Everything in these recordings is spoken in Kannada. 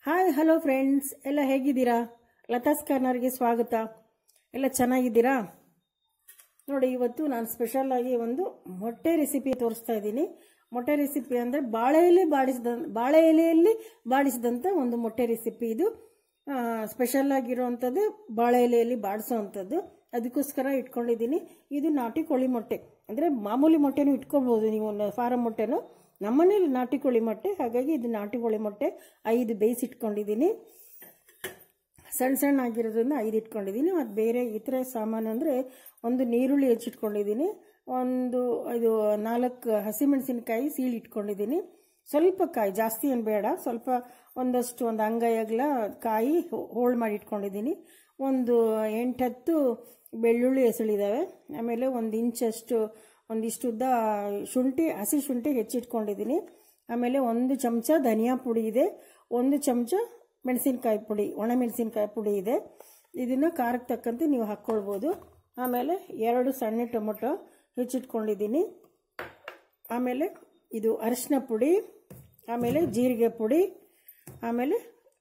ಹಾಯ್ ಹಲೋ ಫ್ರೆಂಡ್ಸ್, ಎಲ್ಲ ಹೇಗಿದ್ದೀರಾ? ಲತಾಸ್ ಕಾರ್ನರ್ಗೆ ಸ್ವಾಗತ. ಎಲ್ಲ ಚೆನ್ನಾಗಿದ್ದೀರಾ? ನೋಡಿ, ಇವತ್ತು ನಾನು ಸ್ಪೆಷಲ್ ಆಗಿ ಒಂದು ಮೊಟ್ಟೆ ರೆಸಿಪಿ ತೋರಿಸ್ತಾ ಇದ್ದೀನಿ. ಮೊಟ್ಟೆ ರೆಸಿಪಿ ಅಂದರೆ ಬಾಳೆ ಎಲೆಯಲ್ಲಿ ಬಾಡಿಸಿದಂಥ ಒಂದು ಮೊಟ್ಟೆ ರೆಸಿಪಿ. ಇದು ಸ್ಪೆಷಲ್ ಆಗಿರುವಂಥದ್ದು ಬಾಳೆ ಎಲೆಯಲ್ಲಿ ಬಾಡಿಸೋವಂಥದ್ದು. ಅದಕ್ಕೋಸ್ಕರ ಇಟ್ಕೊಂಡಿದ್ದೀನಿ. ಇದು ನಾಟಿ ಕೋಳಿ ಮೊಟ್ಟೆ, ಅಂದರೆ ಮಾಮೂಲಿ ಮೊಟ್ಟೆನೂ ಇಟ್ಕೊಳ್ಬೋದು ನೀವು, ಫಾರಂ ಮೊಟ್ಟೆನೂ. ನಮ್ಮನೇಲಿ ನಾಟಿ ಕೋಳಿ ಮೊಟ್ಟೆ, ಹಾಗಾಗಿ ಇದು ನಾಟಿ ಕೋಳಿ ಮೊಟ್ಟೆ 5 ಬೇಯಿಸಿಟ್ಕೊಂಡಿದ್ದೀನಿ. ಸಣ್ಣ ಸಣ್ಣ ಆಗಿರೋದ್ರಿಂದ 5 ಇಟ್ಕೊಂಡಿದ್ದೀನಿ. ಮತ್ತು ಬೇರೆ ಇತರ ಸಾಮಾನು ಅಂದರೆ ಒಂದು ನೀರುಳ್ಳಿ ಹೆಚ್ಚಿಟ್ಕೊಂಡಿದ್ದೀನಿ, ಇದು 4 ಹಸಿಮೆಣಸಿನಕಾಯಿ ಸೀಳಿ ಇಟ್ಕೊಂಡಿದ್ದೀನಿ. ಸ್ವಲ್ಪ ಕಾಯಿ, ಜಾಸ್ತಿ ಏನು ಬೇಡ, ಸ್ವಲ್ಪ ಒಂದು ಅಂಗೈ ಅಗಲ ಕಾಯಿ ಹೋಳು ಮಾಡಿ ಇಟ್ಕೊಂಡಿದ್ದೀನಿ. ಒಂದು 8-10 ಬೆಳ್ಳುಳ್ಳಿ ಎಸಳಿದ್ದಾವೆ. ಆಮೇಲೆ 1 ಇಂಚಷ್ಟು ಒಂದಿಷ್ಟು ಉದ್ದ ಹಸಿ ಶುಂಠಿ ಹೆಚ್ಚಿಟ್ಕೊಂಡಿದ್ದೀನಿ. ಆಮೇಲೆ 1 ಚಮಚ ಧನಿಯಾ ಪುಡಿ ಇದೆ, 1 ಚಮಚ ಮೆಣಸಿನ್ಕಾಯಿ ಪುಡಿ, ಒಣ ಮೆಣಸಿನ್ಕಾಯಿ ಪುಡಿ ಇದೆ. ಇದನ್ನು ಖಾರಕ್ಕೆ ತಕ್ಕಂತೆ ನೀವು ಹಾಕ್ಕೊಳ್ಬೋದು. ಆಮೇಲೆ 2 ಸಣ್ಣ ಟೊಮೊಟೊ ಹೆಚ್ಚಿಟ್ಕೊಂಡಿದ್ದೀನಿ. ಆಮೇಲೆ ಇದು ಅರಿಶಿನ ಪುಡಿ, ಆಮೇಲೆ ಜೀರಿಗೆ ಪುಡಿ, ಆಮೇಲೆ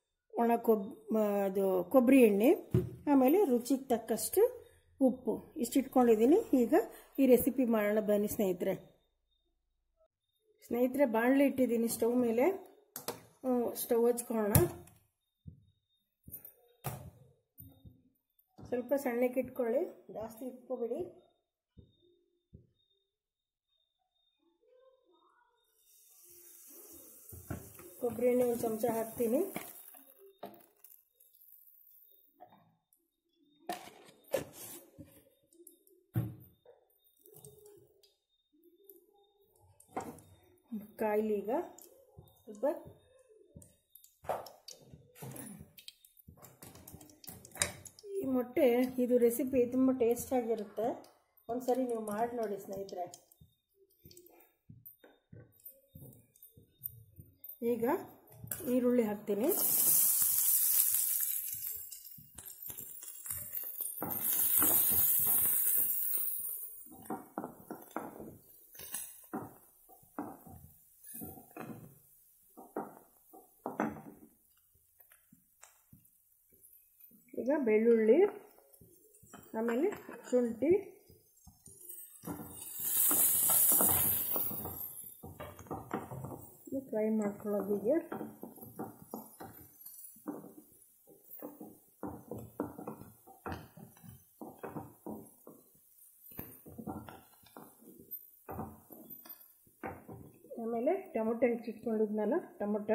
ಕೊಬ್ಬರಿ ಎಣ್ಣೆ, ಆಮೇಲೆ ರುಚಿಗೆ ತಕ್ಕಷ್ಟು ಉಪ್ಪು, ಇಷ್ಟಿಟ್ಕೊಂಡಿದ್ದೀನಿ. ಈಗ ಈ ರೆಸಿಪಿ ಮಾಡೋಣ ಬನ್ನಿ ಸ್ನೇಹಿತರೆ. ಬಾಣಲೆ ಇಟ್ಟಿದ್ದೀನಿ ಸ್ಟವ್ ಮೇಲೆ. ಸ್ಟವ್ ಹಚ್ಕೊಳ್ಳೋಣ. ಸ್ವಲ್ಪ ಸಣ್ಣಕ್ಕೆ ಇಟ್ಕೊಳ್ಳಿ, ಜಾಸ್ತಿ ಇಟ್ಕೋಬೇಡಿ. ಕೊಬ್ಬರಿ ಎಣ್ಣೆ 1 ಚಮಚ ಹಾಕ್ತೀನಿ. ಕಾಯಿಲಿ ಈಗ ಸ್ವಲ್ಪ. ಈ ಮೊಟ್ಟೆ ಇದು ರೆಸಿಪಿ ತುಂಬ ಟೇಸ್ಟ್ ಆಗಿರುತ್ತೆ. ಒಂದ್ಸರಿ ನೀವು ಮಾಡಿ ನೋಡಿ ಸ್ನೇಹಿತರೆ. ಈಗ ಈರುಳ್ಳಿ ಹಾಕ್ತೀನಿ. ಈಗ ಬೆಳ್ಳುಳ್ಳಿ, ಆಮೇಲೆ ಶುಂಠಿ, ಫ್ರೈ ಮಾಡ್ಕೊಳ್ಳೋದಿಗೆ. ಆಮೇಲೆ ಟೊಮೊಟೊ ಹೆಚ್ಚಿಟ್ಕೊಂಡಿದ್ನಲ್ಲ, ಟೊಮೊಟೊ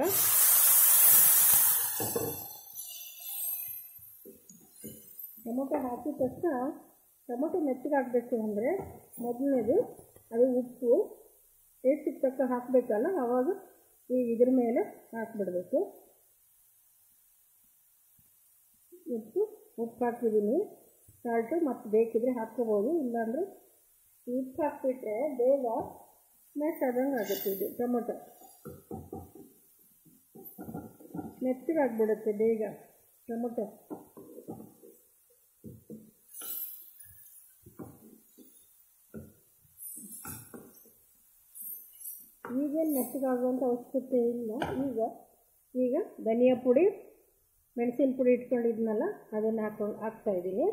ಹಾಕಿದ ತಕ್ಷಣ ಟೊಮೊಟೊ ಮೆತ್ತಗೆ ಹಾಕಬೇಕು. ಅಂದರೆ ಮೊದಲನೇದು ಅದು ಉಪ್ಪು ಟೇಸ್ಟಿಗೆ ತಕ್ಕ ಹಾಕಬೇಕಲ್ಲ, ಆವಾಗ ಇದ್ರ ಮೇಲೆ ಹಾಕಿಬಿಡಬೇಕು. ಉಪ್ಪು ಹಾಕಿದ್ದೀನಿ, ಸಾಲ್ಟು ಮತ್ತು ಬೇಕಿದ್ರೆ ಹಾಕ್ಕೋಬೋದು. ಇಲ್ಲಾಂದರೆ ಉಪ್ಪು ಹಾಕ್ಬಿಟ್ರೆ ಬೇಗ ಮೆಸ್ ಆದಂಗೆ ಆಗುತ್ತೆ. ಇದು ಟೊಮೊಟೊ ಮೆತ್ತಗೆ ಆಗಿಬಿಡುತ್ತೆ ಬೇಗ ಟೊಮೊಟೊ. ಈಗೇನು ಮೆತ್ತಗಾಗುವಂಥ ಅವಶ್ಯಕತೆ ಇಲ್ಲ. ಈಗ ಧನಿಯಾ ಪುಡಿ, ಮೆಣಸಿನ ಪುಡಿ ಇಟ್ಕೊಂಡಿದ್ನಲ್ಲ, ಅದನ್ನು ಹಾಕ್ತಾಯಿದ್ದೀನಿ.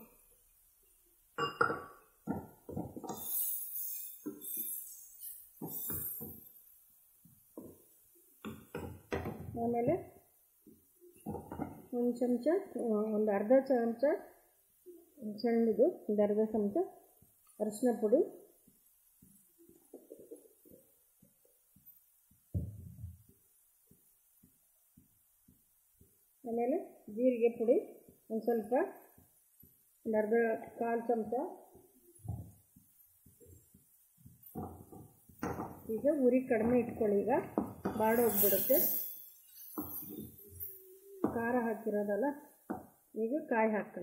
ಆಮೇಲೆ ಒಂದು ಅರ್ಧ ಚಮಚ ಸಣ್ಣದು, ಒಂದು ಅರ್ಧ ಚಮಚ ಅರಿಶಿನ ಪುಡಿ, ಆಮೇಲೆ ಜೀರಿಗೆ ಪುಡಿ ಒಂದು ಸ್ವಲ್ಪ, ಒಂದು ಕಾಲು ಚಮಚ. ಈಗ ಉರಿ ಕಡಿಮೆ ಇಟ್ಕೊಳ್ಳಿ, ಈಗ ಬಾಡೋಗ್ಬಿಡುತ್ತೆ. ಖಾರ ಹಾಕಿರೋದಲ್ಲ. ಈಗ ಕಾಯಿ ಹಾಕೋಣ.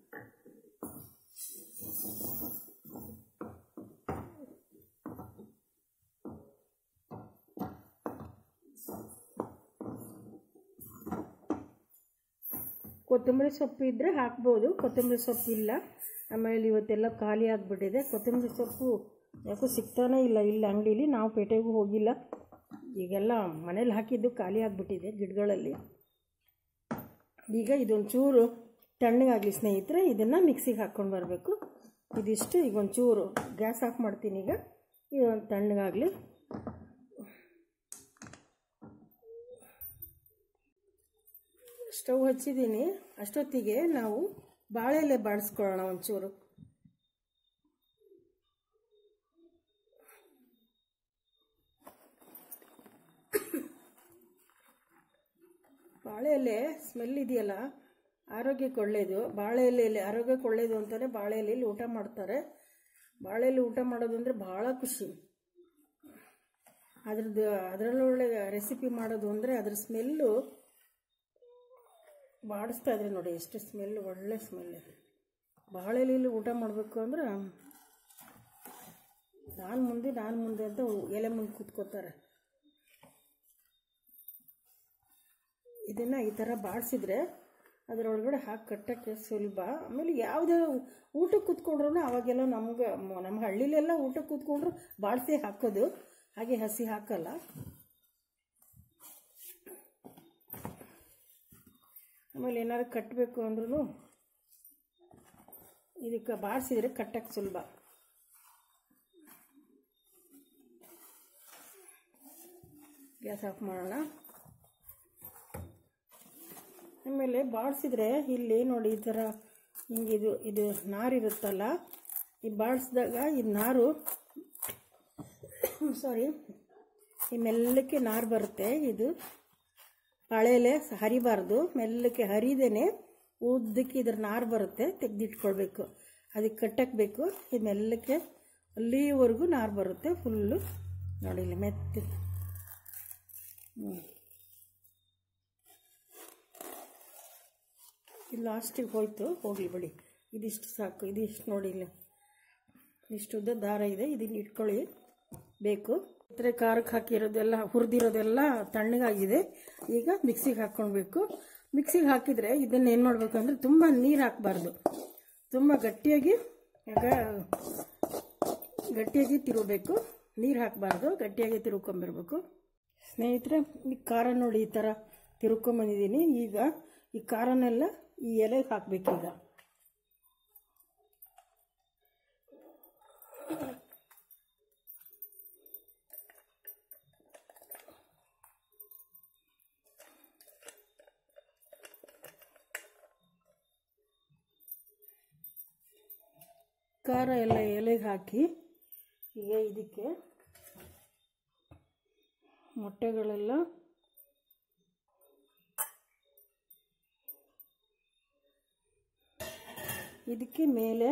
ಕೊತ್ತಂಬರಿ ಸೊಪ್ಪು ಇದ್ದರೆ ಹಾಕ್ಬೋದು, ಕೊತ್ತಂಬರಿ ಸೊಪ್ಪು ಇಲ್ಲ. ಆಮೇಲೆ ಇವತ್ತೆಲ್ಲ ಖಾಲಿ ಆಗಿಬಿಟ್ಟಿದೆ. ಕೊತ್ತಂಬರಿ ಸೊಪ್ಪು ಯಾಕೋ ಸಿಗ್ತಾನೇ ಇಲ್ಲ ಇಲ್ಲಿ ಅಂಗಡೀಲಿ. ನಾವು ಪೇಟೆಗೂ ಹೋಗಿಲ್ಲ, ಈಗೆಲ್ಲ ಮನೇಲಿ ಹಾಕಿದ್ದು ಖಾಲಿ ಆಗಿಬಿಟ್ಟಿದೆ ಗಿಡಗಳಲ್ಲಿ. ಈಗ ಇದೊಂಚೂರು ತಣ್ಣಗಾಗಲಿ ಸ್ನೇಹಿತರೆ, ಇದನ್ನು ಮಿಕ್ಸಿಗೆ ಹಾಕ್ಕೊಂಡು ಬರಬೇಕು. ಇದಿಷ್ಟು ಈಗ ಒಂಚೂರು ಗ್ಯಾಸ್ ಆಫ್ ಮಾಡ್ತೀನಿ. ಈಗ ಇದೊಂದು ತಣ್ಣಗಾಗಲಿ. ಸ್ಟವ್ ಹಚ್ಚಿದ್ದೀನಿ. ಅಷ್ಟೊತ್ತಿಗೆ ನಾವು ಬಾಳೆ ಎಲೆ ಬಾಡಿಸ್ಕೊಳ್ಳೋಣ. ಒಂಚೂರು ಬಾಳೆ ಎಲೆ ಸ್ಮೆಲ್ ಇದೆಯಲ್ಲ, ಆರೋಗ್ಯಕ್ಕೆ ಒಳ್ಳೆಯದು. ಬಾಳೆ ಎಲೆಯಲ್ಲಿ ಆರೋಗ್ಯಕ್ಕೆ ಒಳ್ಳೆಯದು ಅಂತಾನೆ ಬಾಳೆ ಎಲೆಯಲ್ಲಿ ಊಟ ಮಾಡ್ತಾರೆ. ಬಾಳೆ ಎಲೆ ಊಟ ಮಾಡೋದು ಅಂದರೆ ಭಾಳ ಖುಷಿ. ಅದರಲ್ಲೊಳ್ಳೆ ರೆಸಿಪಿ ಮಾಡೋದು ಅಂದರೆ ಅದ್ರ ಸ್ಮೆಲ್ಲು ಬಾಡಿಸ್ತಾ ಇದ್ರೆ ನೋಡಿ ಎಷ್ಟು ಸ್ಮೆಲ್, ಒಳ್ಳೆ ಸ್ಮೆಲ್. ಬಾಳೆ ಎಲೆಯಲ್ಲಿ ಊಟ ಮಾಡಬೇಕು ಅಂದ್ರೆ ನಾನು ಮುಂದೆ ಅಂತ ಎಲೆ ಮುಂದೆ ಕೂತ್ಕೋತಾರೆ. ಇದನ್ನು ಈ ಥರ ಬಾಡಿಸಿದ್ರೆ ಅದರೊಳಗಡೆ ಹಾಕಿ ಕಟ್ಟೋಕ್ಕೆ ಸುಲಭ. ಆಮೇಲೆ ಯಾವುದೇ ಊಟಕ್ಕೆ ಕೂತ್ಕೊಂಡ್ರೂ ಅವಾಗೆಲ್ಲ ನಮ್ಮ ಹಳ್ಳಿಲೆಲ್ಲ ಊಟಕ್ಕೆ ಕೂತ್ಕೊಂಡ್ರು ಬಾಡಿಸಿ ಹಾಕೋದು, ಹಾಗೆ ಹಸಿ ಹಾಕಲ್ಲ. ಆಮೇಲೆ ಏನಾದ್ರು ಕಟ್ಟಬೇಕು ಅಂದ್ರೂ ಇದಕ್ಕೆ ಬಾಡಿಸಿದ್ರೆ ಕಟ್ಟಕ್ಕೆ ಸುಲಭ. ಗ್ಯಾಸ್ ಆಫ್ ಮಾಡೋಣ. ಆಮೇಲೆ ಬಾಡಿಸಿದ್ರೆ ಇಲ್ಲಿ ನೋಡಿ ಈ ಥರ ಹಿಂಗೆ ಇದು ನಾರಿರುತ್ತಲ್ಲ, ಈ ಬಾಡಿಸಿದಾಗ ಈ ನಾರು ಈ ಮೆಲ್ಲಕ್ಕೆ ನಾರು ಬರುತ್ತೆ. ಇದು ಬಾಳೆ ಎಲೆ ಹರಿಬಾರ್ದು, ಮೆಲ್ಲಕ್ಕೆ ಹರಿದೇನೆ ಉದ್ದಕ್ಕೆ ಇದ್ರ ನಾರು ಬರುತ್ತೆ, ತೆಗೆದಿಟ್ಕೊಳ್ಬೇಕು. ಅದಕ್ಕೆ ಕಟ್ಟಕ್ಕೆ ಬೇಕು. ಇದು ಮೆಲ್ಲಕ್ಕೆ ಅಲ್ಲಿವರೆಗೂ ನಾರು ಬರುತ್ತೆ ಫುಲ್ಲು. ನೋಡಿ ಇಲ್ಲಿ ಮೆತ್ತ. ಇದು ಲಾಸ್ಟಿಗೆ ಹೋಯ್ತು, ಹೋಗಲಿ ಬಿಡಿ. ಇದಿಷ್ಟು ಸಾಕು. ಇದಿಷ್ಟು ನೋಡಿ, ಇಲ್ಲಿ ಇಷ್ಟು ಉದ್ದ ದಾರ ಇದೆ, ಇದನ್ನು ಇಟ್ಕೊಳ್ಳಿ ಬೇಕು. ಇತರ ಖಾರಕ್ಕೆ ಹಾಕಿರೋದೆಲ್ಲ ಹುರಿದಿರೋದೆಲ್ಲ ತಣ್ಣಗಾಗಿದೆ. ಈಗ ಮಿಕ್ಸಿಗೆ ಹಾಕ್ಕೊಳ್ಬೇಕು. ಮಿಕ್ಸಿಗೆ ಹಾಕಿದರೆ ಇದನ್ನು ಏನು ಮಾಡಬೇಕು ಅಂದರೆ ತುಂಬ ನೀರು ಹಾಕಬಾರ್ದು, ತುಂಬ ಗಟ್ಟಿಯಾಗಿ ತಿರುಗಬೇಕು. ನೀರು ಹಾಕಬಾರ್ದು, ಗಟ್ಟಿಯಾಗಿ ತಿರುಗ್ಕೊಂಬಿರ್ಬೇಕು. ಸ್ನೇಹಿತರೆ, ಈ ಖಾರ ನೋಡಿ ಈ ಥರ ತಿರುಗ್ಕೊಂಬಂದಿದ್ದೀನಿ. ಈಗ ಈ ಖಾರನೆಲ್ಲ ಈ ಎಲೆಗೆ ಹಾಕಬೇಕೀಗ. ಖಾರ ಎಲ್ಲ ಎಲೆಗೆ ಹಾಕಿ ಈಗ ಇದಕ್ಕೆ ಮೊಟ್ಟೆಗಳೆಲ್ಲ ಇದಕ್ಕೆ ಮೇಲೆ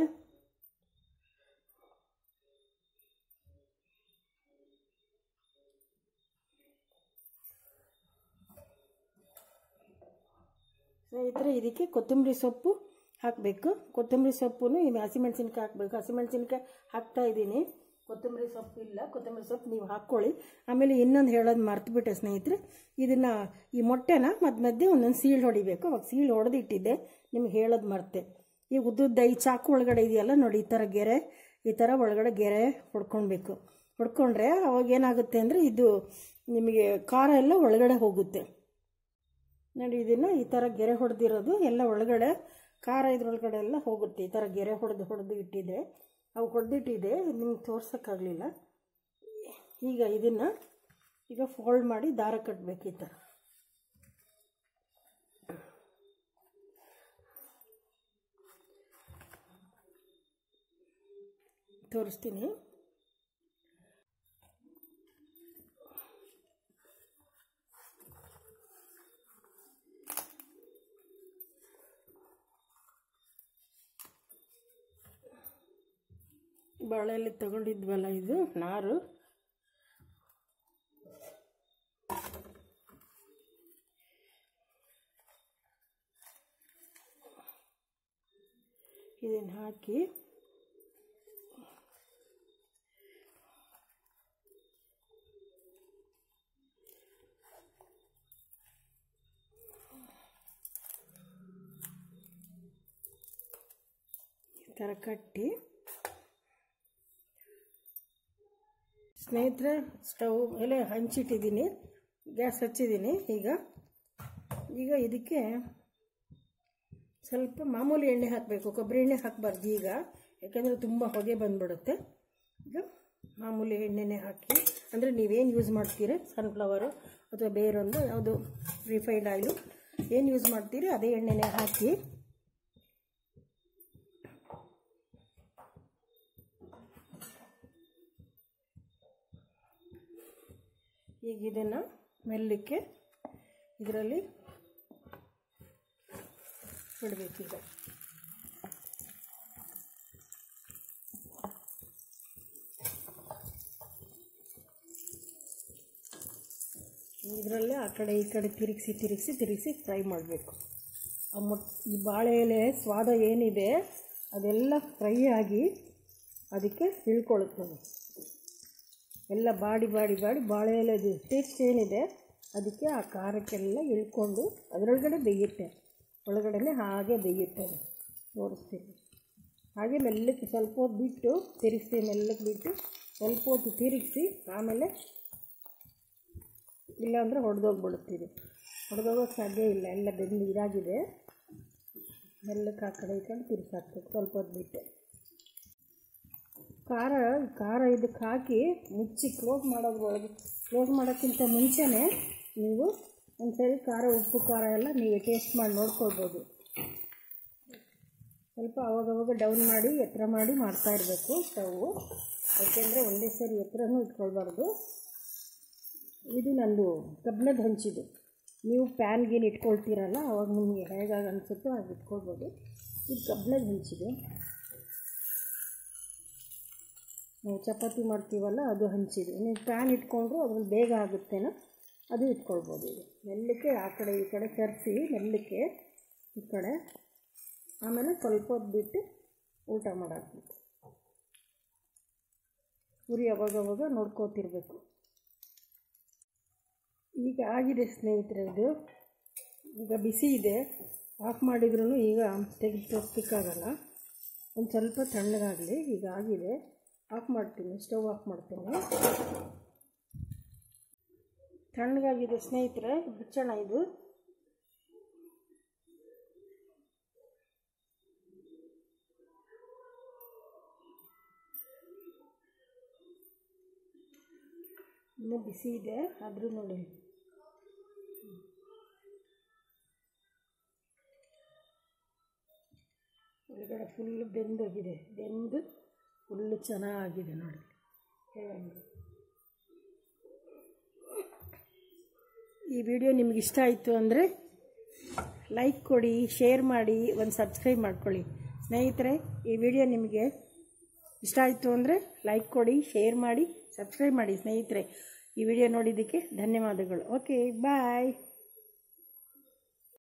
ಸ್ನೇಹಿತರೆ, ಇದಕ್ಕೆ ಕೊತ್ತಂಬರಿ ಸೊಪ್ಪು ಹಾಕಬೇಕು. ಕೊತ್ತಂಬರಿ ಸೊಪ್ಪು ಹಸಿಮೆಣಸಿನ್ಕಾಯಿ ಹಾಕಬೇಕು. ಹಸಿಮೆಣಸಿನ್ಕಾಯಿ ಹಾಕ್ತಾ ಇದ್ದೀನಿ. ಕೊತ್ತಂಬರಿ ಸೊಪ್ಪು ಇಲ್ಲ, ಕೊತ್ತಂಬರಿ ಸೊಪ್ಪು ನೀವು ಹಾಕ್ಕೊಳ್ಳಿ. ಆಮೇಲೆ ಇನ್ನೊಂದು ಹೇಳೋದು ಮರ್ತುಬಿಟ್ಟೆ ಸ್ನೇಹಿತರೆ, ಇದನ್ನು ಈ ಮೊಟ್ಟೆನ ಮಧ್ಯೆ ಒಂದೊಂದು ಸೀಳು ಹೊಡಿಬೇಕು. ಅವಾಗ ಸೀಳು ಹೊಡೆದು ಇಟ್ಟಿದ್ದೆ, ನಿಮ್ಗೆ ಹೇಳೋದು ಮರ್ತೆ. ಈ ಉದ್ದುದ್ದ ಈ ಚಾಕು ಒಳಗಡೆ ಇದೆಯಲ್ಲ ನೋಡಿ, ಈ ಥರ ಒಳಗಡೆ ಗೆರೆ ಹೊಡ್ಕೊಳ್ಬೇಕು. ಹೊಡ್ಕೊಂಡ್ರೆ ಅವಾಗ ಏನಾಗುತ್ತೆ ಅಂದರೆ ಇದು ನಿಮಗೆ ಖಾರ ಎಲ್ಲ ಒಳಗಡೆ ಹೋಗುತ್ತೆ ನೋಡಿ. ಇದನ್ನು ಈ ಥರ ಗೆರೆ ಹೊಡೆದಿರೋದು ಎಲ್ಲ ಒಳಗಡೆ ಖಾರ ಇದ್ರೊಳಗಡೆ ಎಲ್ಲ ಹೋಗುತ್ತೆ. ಈ ಥರ ಗೆರೆ ಹೊಡೆದು ಇಟ್ಟಿದೆ, ಅವು ಹೊಡೆದಿಟ್ಟಿದೆ, ನಿಮ್ಗೆ ತೋರ್ಸೋಕ್ಕಾಗಲಿಲ್ಲ. ಈಗ ಇದನ್ನು ಫೋಲ್ಡ್ ಮಾಡಿ ದಾರ ಕಟ್ಟಬೇಕು. ಈ ಥರ ತೋರಿಸ್ತೀನಿ. ಬಾಳೆಯಲ್ಲಿ ತಗೊಂಡಿದ್ವಲ್ಲ ಇದು ನಾರು, ಇದನ್ನು ಹಾಕಿ ಈ ಥರ ಕಟ್ಟಿ ಸ್ನೇಹಿತರೆ, ಸ್ಟವ್ ಮೇಲೆ ಹಂಚಿಟ್ಟಿದ್ದೀನಿ, ಗ್ಯಾಸ್ ಹಚ್ಚಿದ್ದೀನಿ. ಈಗ ಇದಕ್ಕೆ ಸ್ವಲ್ಪ ಮಾಮೂಲಿ ಎಣ್ಣೆ ಹಾಕಬೇಕು, ಕೊಬ್ಬರಿ ಎಣ್ಣೆ ಹಾಕಬಾರ್ದು ಈಗ, ಯಾಕಂದರೆ ತುಂಬ ಹೊಗೆ ಬಂದ್ಬಿಡುತ್ತೆ. ಈಗ ಮಾಮೂಲಿ ಎಣ್ಣೆನೇ ಹಾಕಿ, ಅಂದರೆ ನೀವೇನು ಯೂಸ್ ಮಾಡ್ತೀರಿ, ಸನ್ಫ್ಲವರು ಅಥವಾ ಬೇರೊಂದು ಯಾವುದು ರಿಫೈನ್ಡ್ ಆಯಿಲು ಏನು ಯೂಸ್ ಮಾಡ್ತೀರಿ ಅದೇ ಎಣ್ಣೆನೇ ಹಾಕಿ ಈಗ ಇದನ್ನು ಮೆಲ್ಲಕ್ಕೆ ಇದರಲ್ಲಿ ಬಿಡಬೇಕೀಗ. ಇದರಲ್ಲೇ ಆ ಕಡೆ ಈ ಕಡೆ ತಿರುಗಿಸಿ ಫ್ರೈ ಮಾಡಬೇಕು. ಈ ಬಾಳೆ ಎಲೆ ಸ್ವಾದ ಏನಿದೆ ಅದೆಲ್ಲ ಫ್ರೈ ಆಗಿ ಅದಕ್ಕೆ ಇಳ್ಕೊಳ್ಳುತ್ತದೆ. ಎಲ್ಲ ಬಾಡಿ ಬಾಳೆ ಎಲೆದು ಟೇಸ್ಟ್ ಏನಿದೆ ಅದಕ್ಕೆ ಆ ಖಾರಕ್ಕೆಲ್ಲ ಇಳ್ಕೊಂಡು ಅದರೊಳಗಡೆ ಬೇಯುತ್ತೆ, ಒಳಗಡೆ ಹಾಗೆ ಬೇಯುತ್ತೆ. ತೋರಿಸ್ತೀನಿ. ಹಾಗೆ ಮೆಲ್ಲಕ್ಕೆ ಸ್ವಲ್ಪ ಹೊತ್ತು ಬಿಟ್ಟು ತಿರುಗಿಸಿ, ಮೆಲ್ಲಕ್ಕೆ ಬಿಟ್ಟು ಸ್ವಲ್ಪ ಹೊತ್ತು ತಿರುಗಿಸಿ, ಆಮೇಲೆ ಇಲ್ಲಾಂದರೆ ಹೊಡೆದೋಗ್ಬಿಡುತ್ತೀವಿ. ಹೊಡೆದೋಗೋಕ್ಕೆ ಸಾಧ್ಯ ಇಲ್ಲ, ಎಲ್ಲ ಬೆಂದು ಇದಾಗಿದೆ. ಮೆಲ್ಲಕ್ಕೆ ಆ ಕಡೆ ಈ ಕಡೆ ತಿರುಗಿಸಾಕ್ಬೇಕು ಸ್ವಲ್ಪ ಹೊತ್ತು ಬಿಟ್ಟು. ಖಾರ ಇದಕ್ಕೆ ಹಾಕಿ ಮುಚ್ಚಿ ಕ್ಲೋಸ್ ಮಾಡೋಕ್ಕಿಂತ ಮುಂಚೆನೇ ನೀವು ಒಂದ್ಸರಿ ಉಪ್ಪು ಖಾರ ಎಲ್ಲ ನೀವು ಟೇಸ್ಟ್ ಮಾಡಿ ನೋಡ್ಕೊಳ್ಬೋದು. ಸ್ವಲ್ಪ ಅವಾಗವಾಗ ಡೌನ್ ಮಾಡಿ ಎತ್ತರ ಮಾಡಿ ಮಾಡ್ತಾ ಇರಬೇಕು ಸ್ಟವ್ವು, ಯಾಕೆಂದರೆ ಒಂದೇ ಸರಿ ಎತ್ತರನೂ ಇಟ್ಕೊಳ್ಬಾರ್ದು. ಇದು ನಂದು ಕಬ್ಬಿಣದ ಹಂಚಿದು. ನೀವು ಪ್ಯಾನ್ಗೇನು ಇಟ್ಕೊಳ್ತೀರಲ್ಲ ಅವಾಗ ನಿಮಗೆ ಹೇಗಾಗಿ ಅನಿಸುತ್ತೋ ಹಾಗೆ ಇಟ್ಕೊಳ್ಬೋದು. ಇದು ಕಬ್ಬಿಣದ ಹಂಚಿದೆ. ನಾವು ಚಪಾತಿ ಮಾಡ್ತೀವಲ್ಲ ಅದು ಹಂಚಿದೆ. ನೀವು ಪ್ಯಾನ್ ಇಟ್ಕೊಂಡ್ರು ಅದ್ರಲ್ಲಿ ಬೇಗ ಆಗುತ್ತೇನೋ ಅದು ಇಟ್ಕೊಳ್ಬೋದು. ಇದು ಮೆಲ್ಲಕ್ಕೆ ಆ ಕಡೆ ಈ ಕಡೆ ಕರೆಸಿ ಮೆಲ್ಲಕ್ಕೆ ಈ ಕಡೆ, ಆಮೇಲೆ ಸ್ವಲ್ಪ ಹೊತ್ತು ಬಿಟ್ಟು ಊಟ ಮಾಡಾಕ್ಬೇಕು. ಉರಿ ಅವಾಗವಾಗ ನೋಡ್ಕೋತಿರ್ಬೇಕು. ಈಗ ಆಗಿದೆ ಸ್ನೇಹಿತರೆ, ಇದು ಈಗ ಬಿಸಿ ಇದೆ. ಆಫ್ ಮಾಡಿದ್ರೂ ಈಗ ತೆಗೆದು ತೋರಿಸ್ಲಿಕ್ಕಾಗಲ್ಲ, ಒಂದು ಸ್ವಲ್ಪ ತಣ್ಣಗಾಗಲಿ. ಈಗ ಆಗಿದೆ, ಆಫ್ ಮಾಡ್ತೀನಿ, ಸ್ಟವ್ ಆಫ್ ಮಾಡ್ತೀನಿ. ತಣ್ಣಗಾಗಿದೆ ಸ್ನೇಹಿತರೆ, ಬಿಚ್ಚೋಣ. ಇದು ಇನ್ನೂ ಬಿಸಿ ಇದೆ ಆದರೂ ನೋಡಿ. ಒಳಗಡೆ ಫುಲ್ಲು ಬೆಂದೋಗಿದೆ, ಬೆಂದು ಫುಲ್ಲು ಚೆನ್ನಾಗಿದೆ ನೋಡಿ ಹೇಗಾಗಿದೆ. ಈ ವಿಡಿಯೋ ನಿಮ್ಗೆ ಇಷ್ಟ ಆಯಿತು ಅಂದರೆ ಲೈಕ್ ಕೊಡಿ, ಶೇರ್ ಮಾಡಿ, ಒಂದು ಸಬ್ಸ್ಕ್ರೈಬ್ ಮಾಡ್ಕೊಳ್ಳಿ ಸ್ನೇಹಿತರೆ. ಈ ವಿಡಿಯೋ ನಿಮಗೆ ಇಷ್ಟ ಆಯಿತು ಅಂದರೆ ಲೈಕ್ ಕೊಡಿ, ಶೇರ್ ಮಾಡಿ, ಸಬ್ಸ್ಕ್ರೈಬ್ ಮಾಡಿ ಸ್ನೇಹಿತರೆ. ಈ ವಿಡಿಯೋ ನೋಡಿದ್ದಕ್ಕೆ ಧನ್ಯವಾದಗಳು. ಓಕೆ, ಬಾಯ್.